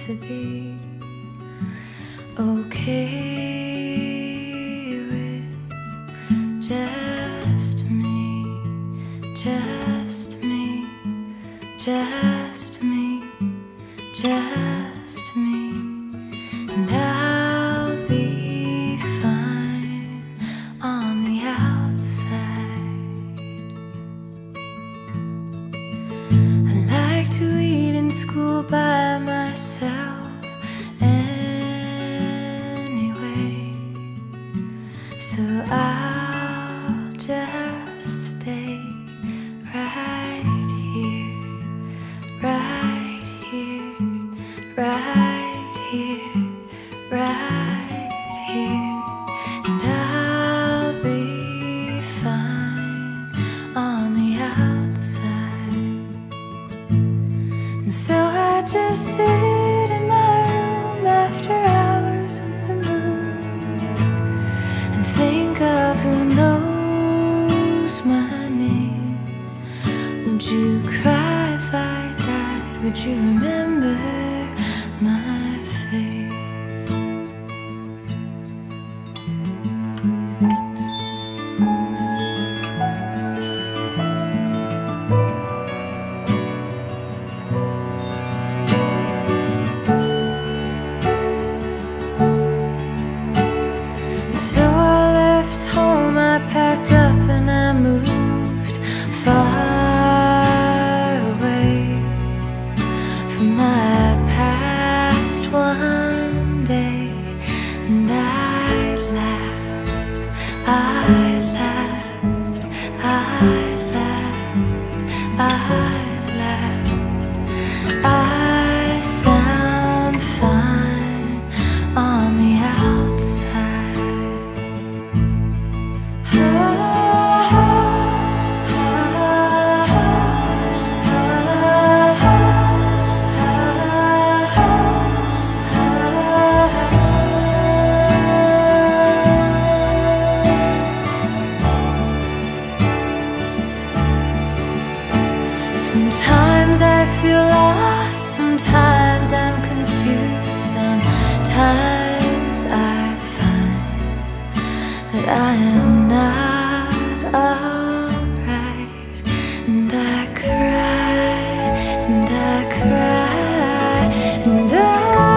to be okay with just me, just me, just me, just me, and I'll be fine on the outside. I like to eat in school by myself anyway, so I'll just stay right here, right here, right here, right here, and I'll be fine on the outside. And so I just sit in my room after hours with the moon and think of who knows my name. Would you cry if I died? Would you remember my face? So I left home, I packed up and I moved far away from my past one day. And I laughed, I laughed, I laughed, I laughed. I sound fine on the outside. Sometimes I feel lost, sometimes I'm confused, sometimes I find that I am not alright, and I cry, and I cry, and I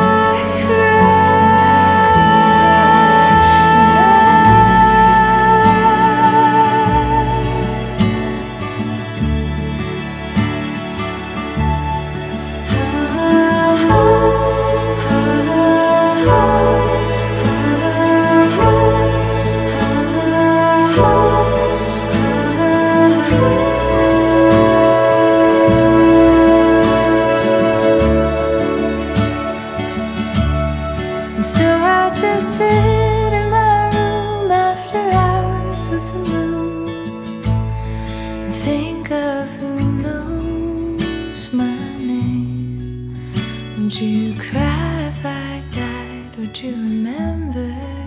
so I just sit in my room after hours with the moon and think of who knows my name. Would you cry if I died? Would you remember